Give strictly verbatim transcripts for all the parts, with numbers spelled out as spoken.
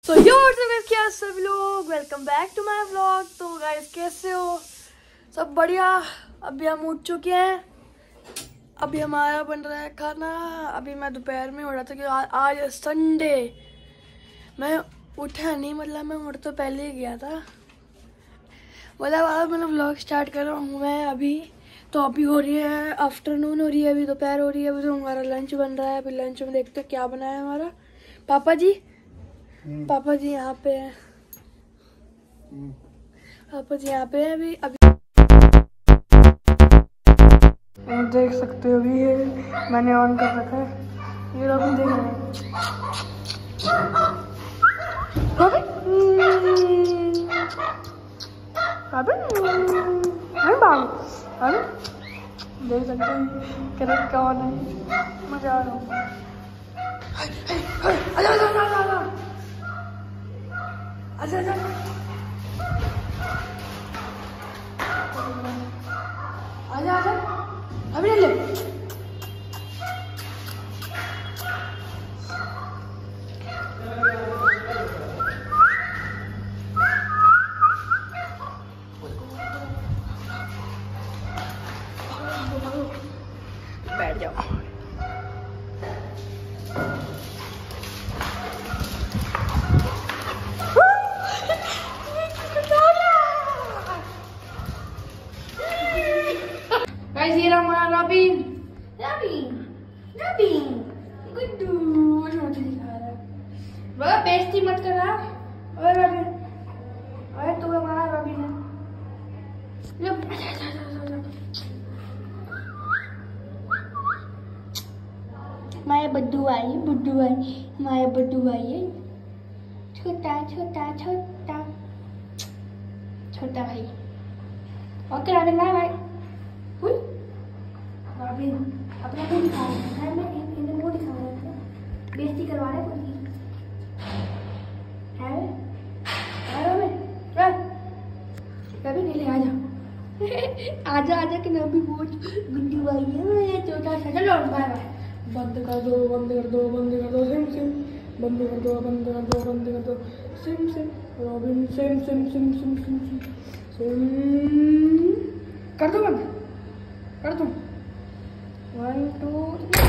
तो यो व्हाट्सअप क्या सभी लोग, welcome back to my vlog. तो गाइस कैसे हो, सब बढ़िया। अभी हम उठ चुके हैं, अभी हमारा बन रहा है खाना। अभी मैं दोपहर में उठ रहा था कि आ, आज संडे। मैं उठा नहीं, मतलब मैं उठ तो पहले ही गया था। मतलब आज मैंने व्लॉग स्टार्ट कर रहा हूँ मैं अभी। तो अभी हो रही है आफ्टरनून, हो रही है अभी, दोपहर हो रही है अभी। तो हमारा लंच बन रहा है। अभी लंच में देखते हैं क्या बनाया है हमारा। पापा जी पापा जी यहाँ पे हैं। पापा जी यहाँ पे हैं अभी अभी देख सकते हो। अभी ये मैंने ऑन कर रखा है, ये अभी देख रहे हैं। अभी अभी देख सकते हैं करेक्ट कौन है। मजा आ रहा हूँ। आजा आजा आजा आजा आजा आजा आजा आजा अभी ले। बैठ जाओ। ये रहा हमारा रॉबिन। रॉबिन रॉबिन गुड्डू रोटी दिखा रहा है। बड़ा बेइज्जती मत कर रहा। और रॉबिन, अरे तू हमारा रॉबिन है। लो माया बड्डू आई, बुड्डू आई, माया बड्डू आई है। छोटा छोटा छोटा छोटा भाई। Okay Robin, bye bye. Robin अपना मुंह दिखा रहा है, मैं इन्हें मुंह दिखा रहा था, बेइज्जती करवा रहा है खुद की। है रॉबिन, रॉबिन ले आजा आजा आजा कि नबी बहुत गुड्डू भाई है छोटा सा। चलो बाय बाय। बंद कर दो बंद कर दो बंद कर दो सिम सिम बंद कर दो बंद कर दो बंद कर दो सिम सिम रॉबिन सिम सिम सिम सिम सिम सिम कर दो बंद कर दो। वन टू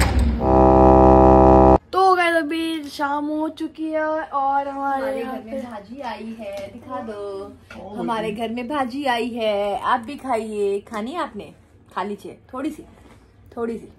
तो गाइस अभी शाम हो चुकी है और हमारे घर में भाजी आई है। दिखा दो, हमारे घर में भाजी आई है। आप भी खाइए। खानी है आपने? खा लीजिए, थोड़ी सी थोड़ी सी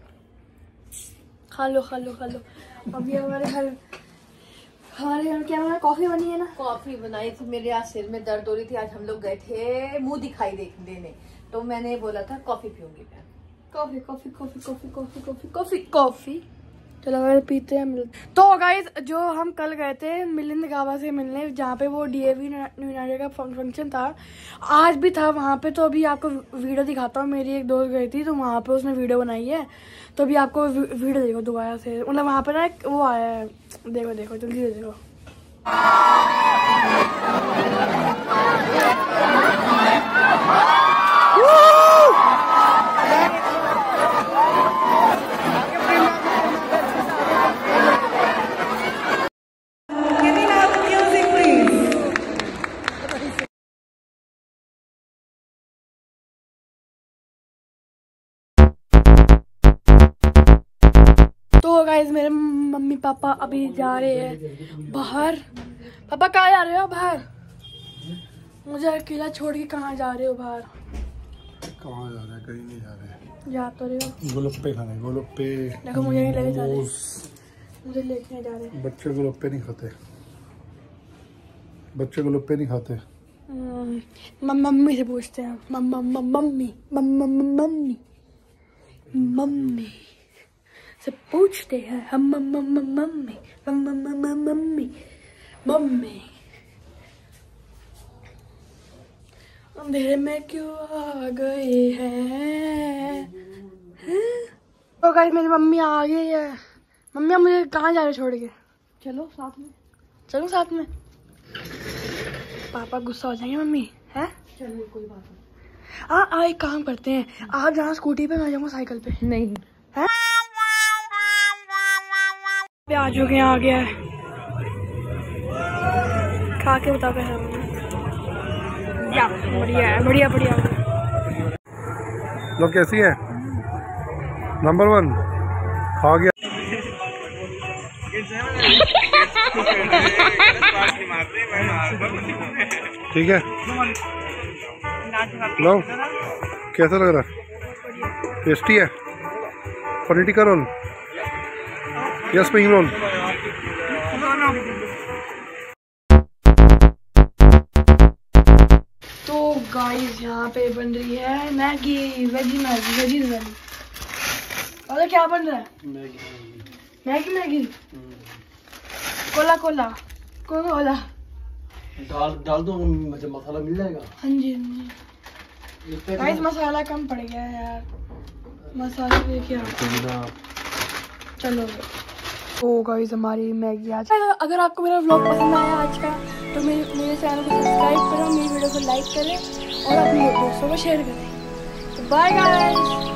खा लो खा लो खा लो। अभी हमारे घर हमारे घर क्या हमारा कॉफी बनी है ना। कॉफी बनाई थी। मेरे आज सिर में दर्द हो रही थी। आज हम लोग गए थे मुंह दिखाई दे, देने, तो मैंने बोला था कॉफी पीऊंगी मैं। Coffee coffee coffee coffee coffee coffee coffee coffee चलो अगर पीते हैं मिल। तो गाइस जो हम कल गए थे मिलिंद गावा से मिलने, जहाँ पे वो डीएवी यूनाइटेड का फंक्शन था, आज भी था वहाँ पे। तो अभी आपको वीडियो दिखाता हूँ। मेरी एक दोस्त गई थी तो वहाँ पे उसने वीडियो बनाई है। तो अभी आपको वीडियो देखो दोबारा से। मतलब वहाँ पे ना एक वो आया है, देखो देखो जल्दी से देखो। तो गाइस मेरे मम्मी पापा अभी जा रहे हैं बाहर। पापा कहाँ जा रहे हो बाहर? मुझे अकेला छोड़ के कहाँ जा रहे हो बाहर? कहाँ जा रहे हैं? कहीं नहीं जा रहे। जा तो रहे हो। गोलगप्पे खाने, गोलगप्पे। देखो मुझे नहीं लेके जा रहे, मुझे लेके जा रहे। बच्चे गोलगप्पे नहीं खाते, बच्चे गोलगप्पे नहीं खाते। मम्मी से पूछते हैं। मम्मी मम्मी मम्मी मम्मी से पूछते हैं हम। मम्मी मम्मी मम्मी मम्मी अंधेरे में क्यों आ गए हैं? तो गाइस मेरी मम्मी आ गई है। मम्मी आप मुझे कहाँ जा रहे छोड़ के? चलो साथ में, चलो साथ में। पापा गुस्सा हो जाएंगे मम्मी है। चलो कोई बात नहीं। आ, आ एक काम करते हैं, आप जहाँ स्कूटी पे मैं जाऊँगा साइकिल पे। नहीं है आ चुके हैं, आ गया है। खा के बताओ कैसा बना। या बढ़िया है, बढ़िया बढ़िया। लो कैसी है? Number one. खा गया। ठीक है लो, कैसा लग रहा है? टेस्टी है। पनीर टिक्का रोल या स्प्रिंग रोल? तो गाइस यहाँ पे बन रही है Maggi, veggie Maggi, veggie Maggi. और क्या बन रहा है? Maggi Maggi cola cola cola cola डाल डाल दो, मुझे मसाला मिल जाएगा। हाँ जी हाँ जी। गाइस मसाला कम पड़ गया है यार, मसाला देखिए। चलो तो गाइस हमारी मैगी आज। अगर आपको मेरा व्लॉग पसंद आया आज का तो मेरे मेरे चैनल को सब्सक्राइब करो, मेरी वीडियो को लाइक करें और अपने दोस्तों को शेयर करें। तो बाय गाइस।